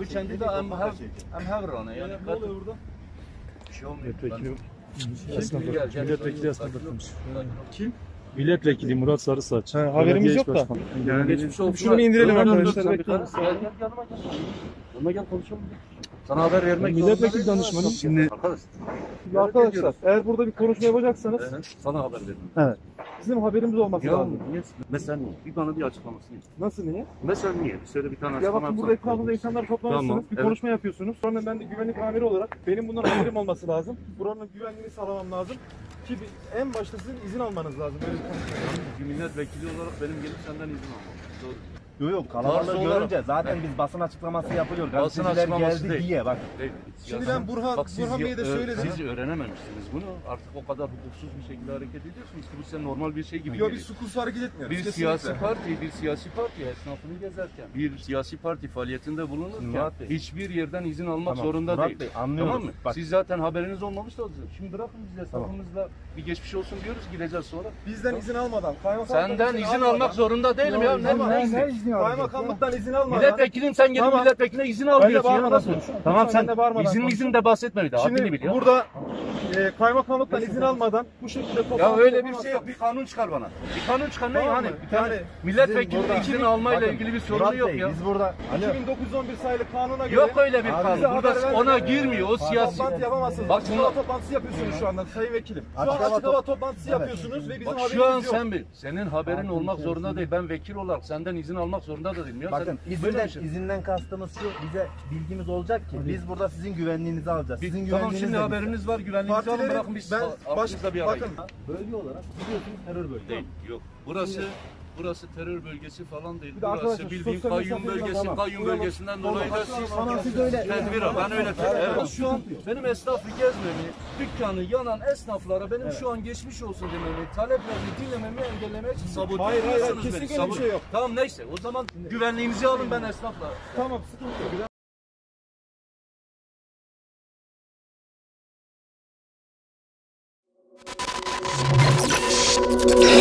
kendi de hem her rana yani. Ne oluyor burada? Bir şey olmuyor. Milletvekili esnaf bakmış. Kim? Milletvekili Murat Sarısaç. Haberimiz yok da. Yani Geçmiş olsun. Şunu bir indirelim arkadaşlar. Gel yanıma gel. Yanıma gel konuşalım. Sana haber vermek Milletvekili danışmanı. şimdi Arkadaşlar eğer burada bir konuşma yapacaksanız sana haber veririm. evet. Bizim haberimiz olması lazım. Niye? Mesela bir bana bir açıklaması yap. Nasıl niye? Mesela niye? Söyle bir tane Ya açıklama bakın burada yapsana. etrafında insanlar toplamışsınız, Tamam, bir evet. konuşma yapıyorsunuz. Sonra ben de güvenlik amiri olarak benim bundan haberim olması lazım. Buranın güvenliğini sağlamam lazım. Ki en başta sizin izin almanız lazım. Böyle bir konuşma. Bir milletvekili olarak benim gelip senden izin almam. Doğru. Yok kalabalığı Tarzı görünce olarak- zaten biz basın açıklaması yapılıyor. Basın Gazeteciler açıklaması geldi değil. diye bak. Değil. Şimdi Siyasi- ben Burhan Bey'e de söyledim. Siz öğrenememişsiniz bunu. Artık o kadar hukuksuz bir şekilde hareket ediyorsunuz ki bu size normal bir şey gibi Yok geliyor. biz sukursuz hareket etmiyoruz. Bir siyasi parti esnafını gezerken, bir siyasi parti faaliyetinde bulunurken Murat Bey. hiçbir yerden izin almak Tamam, zorunda Murat değil. Bey, anlıyoruz. Tamam mı? Bak. Siz zaten haberiniz olmamış da şimdi bırakın biz esnafımızla bir geçmiş olsun diyoruz, gideceğiz sonra. Bizden izin almadan, kaymakamlıktan Senden izin almak zorunda değilim ya. Ne izni? Kaymakamlıktan izin almadan. Milletvekilim sen gelip Tamam. milletvekiline izin al Ben de diyorsun ya. bağırmadan Nasıl? konuşuyorum. Tamam Lütfen sen ben de bağırmadan izin de bahsetme bir daha. Haddini Şimdi bil ya. burada kaymakamlıktan izin almadan bu şekilde Ya toplantı öyle bir yapamazsak- şey yok. Bir kanun çıkar bana. Bir kanun çıkar ne Tamam yani? mı? Bir tane Yani milletvekili burada- izin almayla Bakın, ilgili bir sorunu Murat yok Bey, ya. Biz burada 2911 sayılı kanuna göre Yok öyle bir Abi kanun. bize Burada haber vermeden- ona girmiyor. O siyasi. toplantı yapamazsınız. Bak Açık şimdi- hava toplantısı yapıyorsunuz şu anda sayın vekilim. Şu an Açık hava açık hava toplantısı Evet. yapıyorsunuz ve bizim Bak haberimiz şu an yok. sen bil. Senin haberin olmak zorunda değil. Ben vekil olarak senden izin almak zorunda da değilim ya. Bakın Sen böyle bir şey- izinden kastımız şu, bize bilgimiz olacak ki biz burada sizin güvenliğinizi alacağız. Sizin Tamam güvenliğiniz şimdi de bizde. haberiniz var. Güvenliğinizi alın Partilerin- bırakın biz ben aklınızda bir arayın. bakın Bölge olarak biliyorsunuz terör bölgesi. Değil. Yok. Burası terör bölgesi falan değil. Bir de arkadaşlar, Burası bildiğin sosyal kayyum mesafeyi bölgesi. tamam. Kayyum bölgesinden dolayı da Siz öyle tedbir al. Ben öyle evet. Şu an benim esnafı gezmemi, dükkanı yanan esnaflara benim şu an geçmiş olsun dememi, taleplerini dinlememi engellemeye için sabote Hayır, hayır, ediyorsunuz beni. kesinlikle bir şey yok. Tamam neyse o zaman güvenliğinizi alın ben esnafla. tamam sıkıntı yok.